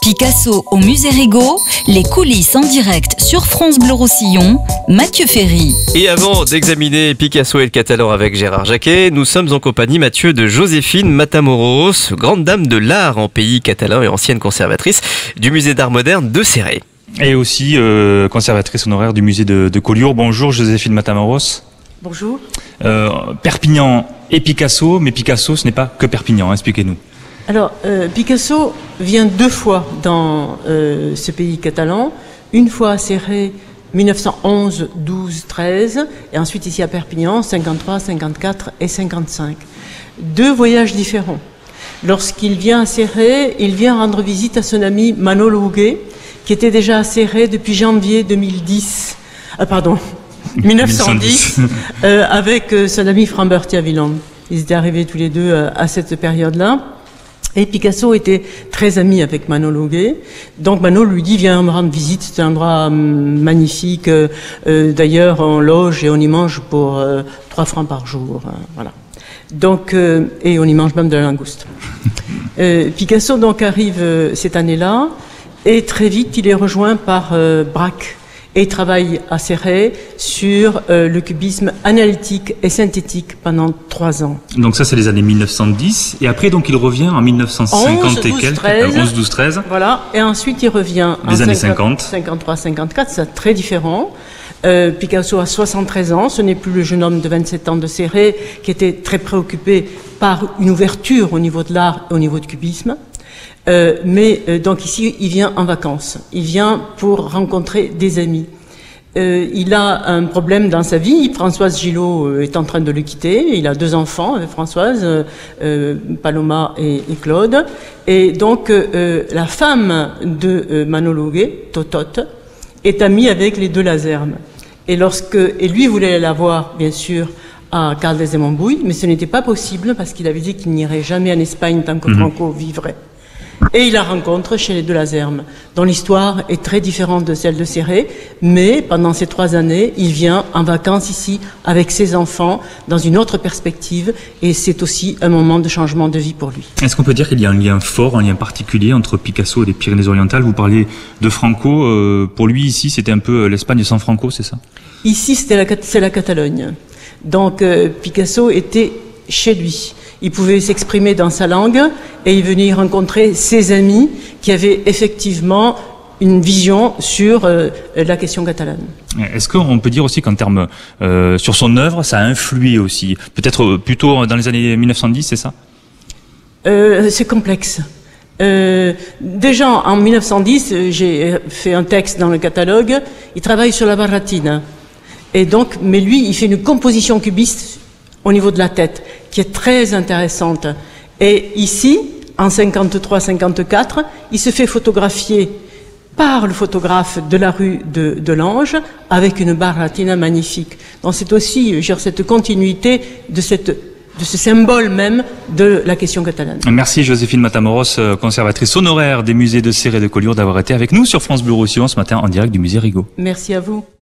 Picasso au musée Rigaud, les coulisses en direct sur France Bleu Roussillon, Mathieu Ferry. Et avant d'examiner Picasso et le Catalan avec Gérard Jacquet, nous sommes en compagnie, Mathieu, de Joséphine Matamoros, grande dame de l'art en pays catalan et ancienne conservatrice du musée d'art moderne de Céré. Et aussi conservatrice honoraire du musée de Collioure. Bonjour Joséphine Matamoros. Bonjour. Perpignan et Picasso, mais Picasso ce n'est pas que Perpignan, expliquez-nous. Alors, Picasso vient deux fois dans ce pays catalan, une fois à Céré, 1911, 12, 13, et ensuite ici à Perpignan, 53, 54 et 55. Deux voyages différents. Lorsqu'il vient à Céré, il vient rendre visite à son ami Manolo Huguet, qui était déjà à Céré depuis janvier 1910, avec son ami Framberti Aviland. Ils étaient arrivés tous les deux à cette période-là. Et Picasso était très ami avec Manolo Huguet. Donc Manolo lui dit, viens me rendre visite, c'est un endroit magnifique. D'ailleurs, on loge et on y mange pour 3 francs par jour. Voilà. Donc, et on y mange même de la langouste. Picasso donc arrive cette année-là, et très vite il est rejoint par Braque. Et il travaille à Céré sur le cubisme analytique et synthétique pendant 3 ans. Donc ça c'est les années 1910, et après donc il revient en 1950 et quelques, 11, 12, 13. Voilà, et ensuite il revient les années 50. 53, 54, c'est très différent. Picasso a 73 ans, ce n'est plus le jeune homme de 27 ans de Céré qui était très préoccupé par une ouverture au niveau de l'art et au niveau du cubisme. Donc ici, il vient en vacances. Il vient pour rencontrer des amis. Il a un problème dans sa vie. Françoise Gillot est en train de le quitter. Il a 2 enfants avec Françoise, Paloma et Claude. Et donc, la femme de Manolo Huguet, Totote, est amie avec les 2 Lazerme. Et lui voulait la voir, bien sûr, à Caldès et Montbouille, mais ce n'était pas possible parce qu'il avait dit qu'il n'irait jamais en Espagne tant que Franco vivrait. Et il la rencontre chez les 2 Lazerme, dont l'histoire est très différente de celle de Céré, mais pendant ces 3 années, il vient en vacances ici avec ses enfants, dans une autre perspective, et c'est aussi un moment de changement de vie pour lui. Est-ce qu'on peut dire qu'il y a un lien fort, un lien particulier entre Picasso et les Pyrénées-Orientales? Vous parlez de Franco, pour lui ici c'était un peu l'Espagne sans Franco, c'est ça? Ici c'est la Catalogne, donc Picasso était chez lui. Il pouvait s'exprimer dans sa langue et il venait rencontrer ses amis qui avaient effectivement une vision sur la question catalane. Est-ce qu'on peut dire aussi qu'en termes sur son œuvre, ça a influé aussi? Peut-être plutôt dans les années 1910, c'est ça? C'est complexe. Déjà en 1910, j'ai fait un texte dans le catalogue, il travaille sur la baratina. Et donc, mais lui, il fait une composition cubiste au niveau de la tête, qui est très intéressante. Et ici, en 53-54, il se fait photographier par le photographe de la rue de l'Ange, avec une baratina magnifique. Donc c'est aussi cette continuité de ce symbole même de la question catalane. Merci Joséphine Matamoros, conservatrice honoraire des musées de Céré et de Collioure, d'avoir été avec nous sur France Bleu Roussillon ce matin en direct du musée Rigaud. Merci à vous.